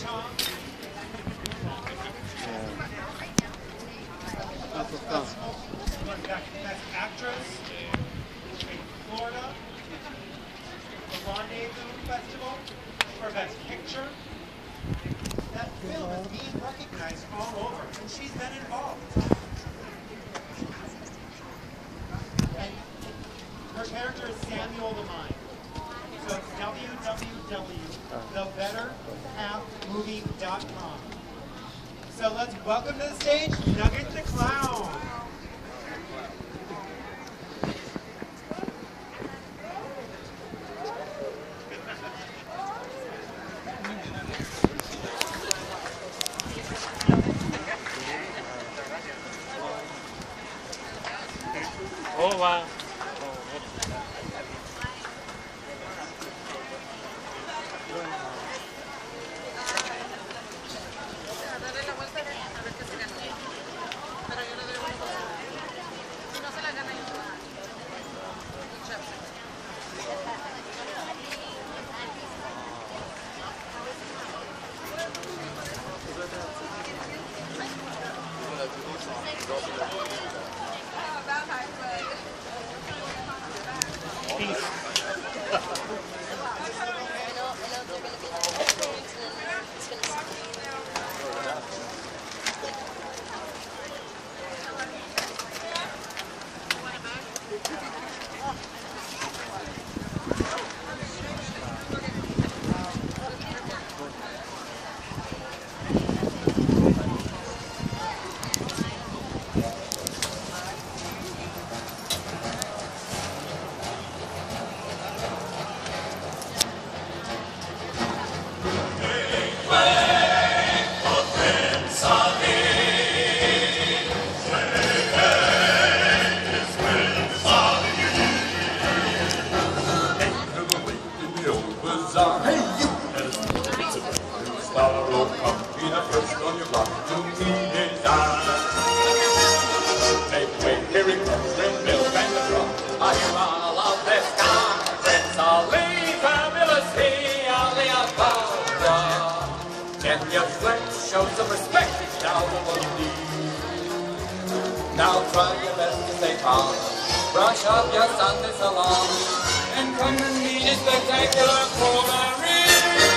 Best Actress in Florida, the Rendezvous Festival for Best Picture. That film is being recognized all over, and she's been involved. And her character is Samuel the Mime. So it's www.thebetterhalfmovie.com. So let's welcome to the stage Nugget the Clown. Oh, wow. Show some respect, now what you need. Now try your best to stay calm. Brush up your Sunday salon and come and meet a spectacular Polaroid.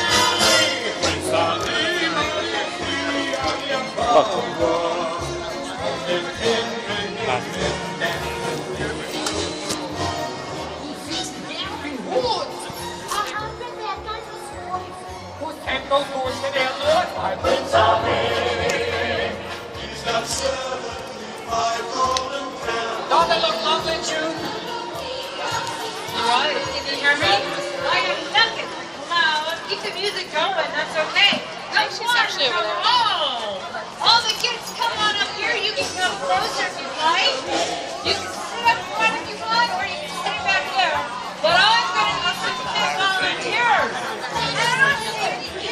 Those boys to their Lord, my Prince of Peace. He's got 75 golden crowns. Don't they look lovely, Jude? All right, you can hear me? I am Duncan. Keep the music going, that's okay. She's actually over there. All the kids come on up here. You can come closer if you like. You can sit up front if you want, or you can stay back there. But I'm going to listen to the volunteers. I don't see any kids.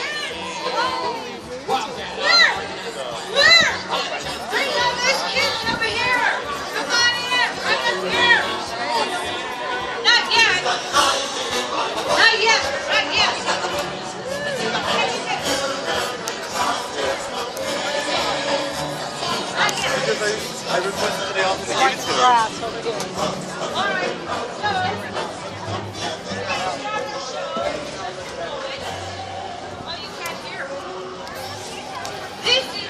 Where? Bring all those kids over here. Come on in. Come up here. Not yet. Not yet. Not yet. I requested the office to give it to her. All right. Oh, you can't hear. This is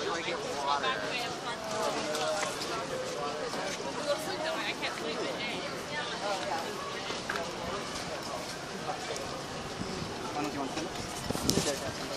Why don't you want to?